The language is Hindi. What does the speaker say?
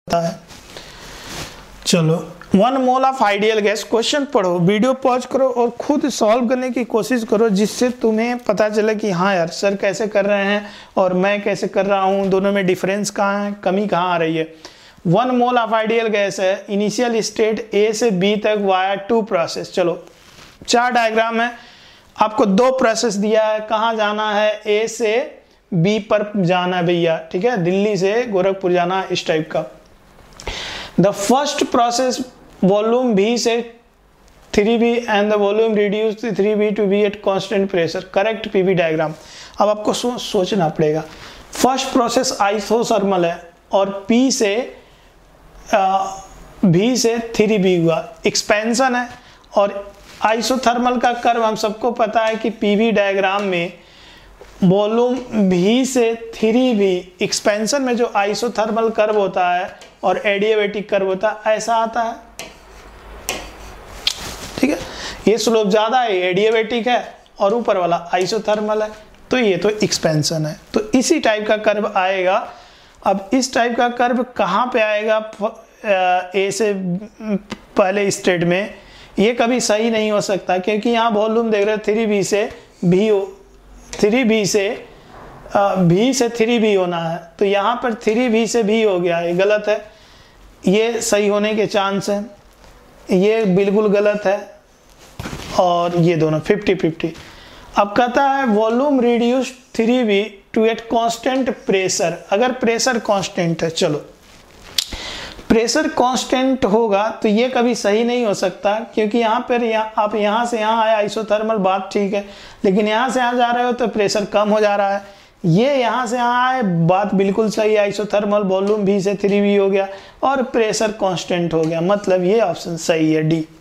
है। चलो 1 mole of ideal gas, question पढ़ो, वीडियो पॉज करो और खुद सॉल्व करने की कोशिश करो, जिससे तुम्हें पता चले कि हाँ यार सर कैसे कर रहे हैं और मैं कैसे कर रहा हूँ, दोनों में डिफरेंस कहाँ है, कमी कहाँ आ रही है। 1 मोल ऑफ आइडियल गैस है, इनिशियल स्टेट ए से बी तक वाया 2 प्रोसेस। चलो 4 डायग्राम है, आपको 2 प्रोसेस दिया है, कहाँ जाना है, ए से बी पर जाना है भैया, ठीक है, दिल्ली से गोरखपुर जाना है, इस टाइप का। The first process volume V से 3V and the volume reduced 3V to V at constant pressure. Correct PV diagram. अब आपको सोचना पड़ेगा। फर्स्ट प्रोसेस आइसोथर्मल है और P से V से 3V हुआ, एक्सपेंशन है। और आइसोथर्मल का कर्व हम सबको पता है कि PV डायग्राम में वॉल्यूम V से 3V, एक्सपेंशन में जो आइसोथर्मल कर्व होता है और एडियाबैटिक कर्व होता है, ऐसा आता है, ठीक है। ये स्लोप ज्यादा है, एडियाबैटिक है, और ऊपर वाला आइसोथर्मल है, तो ये तो एक्सपेंशन है, तो इसी टाइप का कर्व आएगा। अब इस टाइप का कर्व कहाँ पे आएगा, ए से पहले स्टेट में, ये कभी सही नहीं हो सकता, क्योंकि यहाँ वॉल्यूम देख रहे हो 3V से V, 3V से V से 3V होना है, तो यहाँ पर 3V से V हो गया, ये गलत है, ये सही होने के चांस है, ये बिल्कुल गलत है, और ये दोनों 50-50। अब कहता है volume reduce 3V to at constant pressure, अगर प्रेशर कांस्टेंट है, चलो प्रेशर कांस्टेंट होगा तो ये कभी सही नहीं हो सकता, क्योंकि यहाँ पर आप यहाँ से यहाँ आए आइसोथर्मल, बात ठीक है, लेकिन यहाँ से यहाँ जा रहे हो तो प्रेशर कम हो जा रहा है। ये यहाँ से यहाँ आए, बात बिल्कुल सही है, आइसोथर्मल वॉल्यूम V से 3V हो गया और प्रेशर कांस्टेंट हो गया, मतलब ये ऑप्शन सही है, डी।